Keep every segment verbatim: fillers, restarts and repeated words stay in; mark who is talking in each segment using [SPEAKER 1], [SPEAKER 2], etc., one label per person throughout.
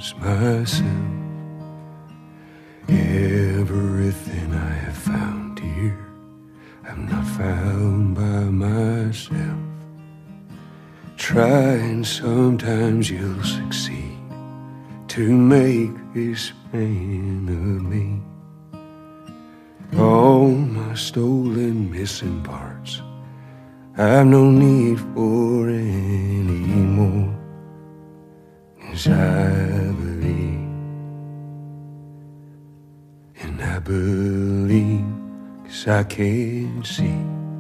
[SPEAKER 1] lose myself. Everything I have found here, I'm not found by myself. Try and sometimes you'll succeed to make this man of me. All my stolen missing parts I've no need for anymore, 'cause I believe, and I believe 'cause I can see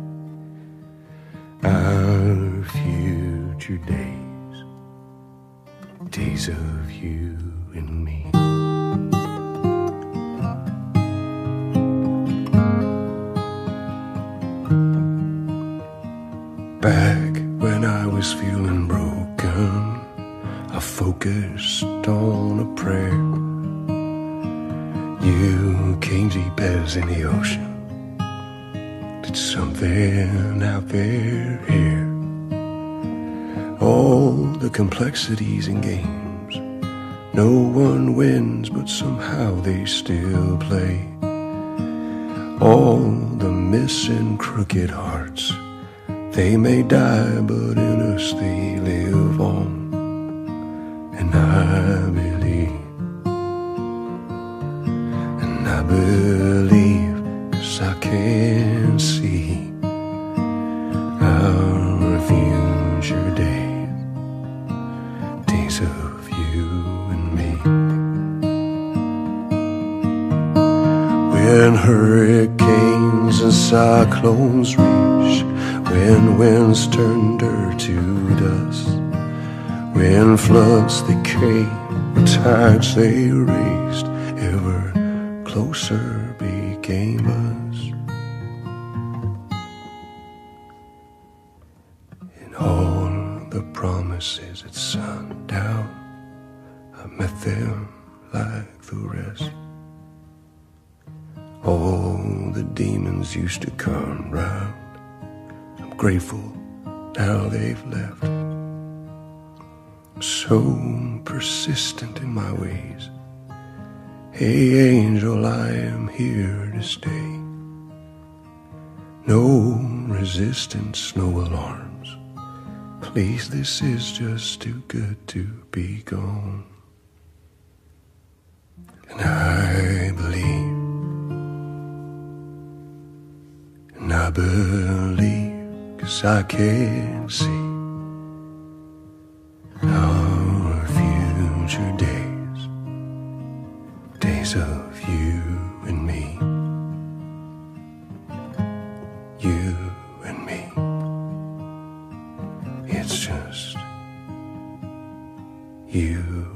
[SPEAKER 1] our future days, days of you and me. Back when I was feeling broken, I focused on a prayer. You came deep as in the ocean, did something out there here. All the complexities and games, no one wins, but somehow they still play. All the missing crooked hearts, they may die, but in us they live on. And I believe, and I believe, 'cause I can see our future days, days of you and me. When hurricanes and cyclones reach, when winds turn dirt to dust, when floods they came, the tides they raised, ever closer became us. And all the promises at sundown, I met them like the rest. All the demons used to come round, grateful now they've left. So persistent in my ways, hey angel, I am here to stay. No resistance, no alarms, please, this is just too good to be gone. And I believe, and I believe, 'cause I can see our future days, days of you and me, you and me. It's just you